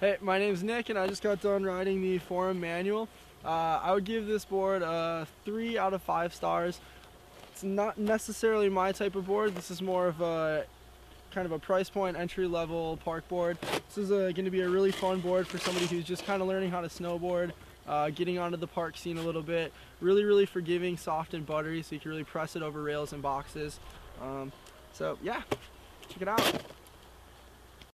Hey, my name's Nick and I just got done riding the Forum Manual. I would give this board 3 out of 5 stars. It's not necessarily my type of board. This is more of a kind of a price point, entry-level park board. This is going to be a really fun board for somebody who's just kind of learning how to snowboard, getting onto the park scene a little bit. Really forgiving, soft and buttery, so you can really press it over rails and boxes. So yeah, check it out.